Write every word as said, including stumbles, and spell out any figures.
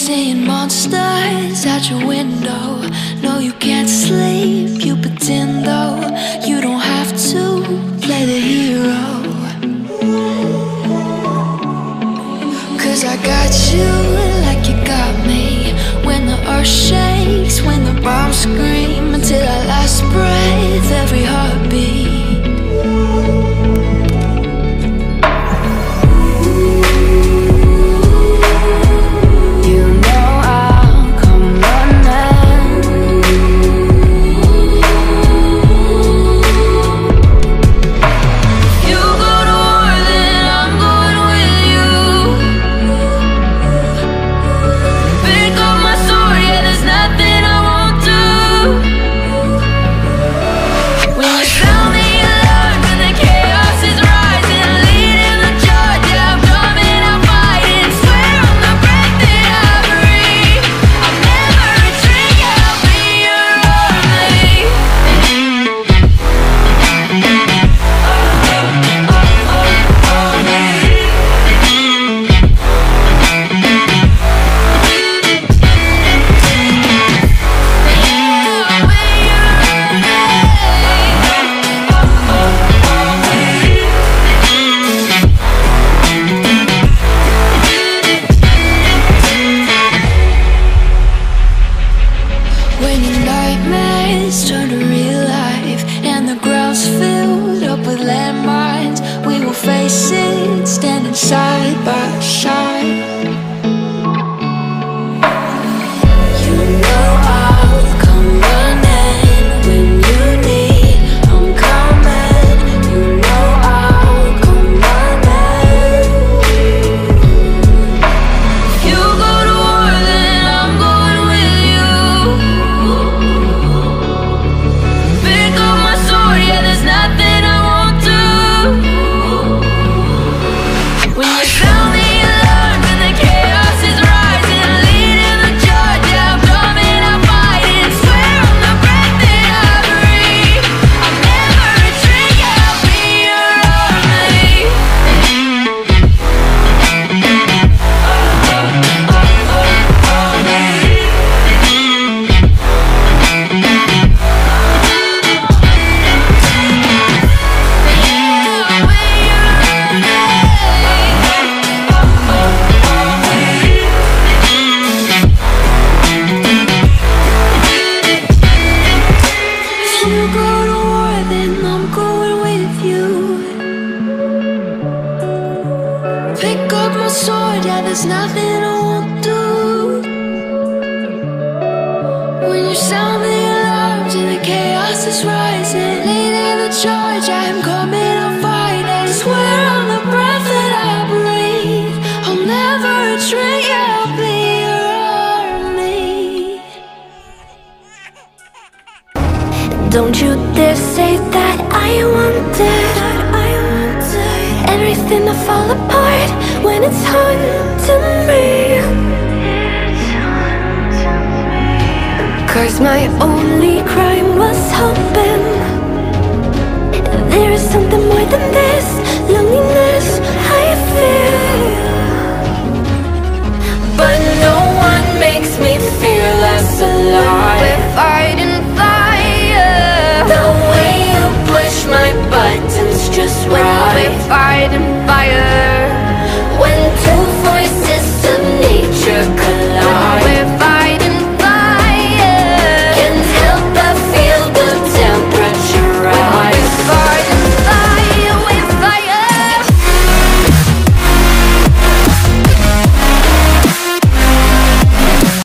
seeing monsters out your window. No, you can't sleep, you pretend though. You don't have to play the hero, 'cause I got you like you got me. When the earth shakes, when the bombs scream, until our last breath, every heartbeat. Turn to real life and the ground's filled up with landmines. We will face it, standing side by side. You know I'll come running when you need. I'm coming. You know I'll come running. You go to war, then I'm going with you. Pick up my sword, yeah, there's nothing I won't do. When you sound the alarms and the chaos is rising, leading the charge, I'm coming, I'll fight. I swear on the breath that I breathe, I'll never retreat, yeah, I'll be your army. Don't you dare say that I wanted everything to fall apart when it's haunting me. 'Cause my only crime was hoping there is something more than this loneliness.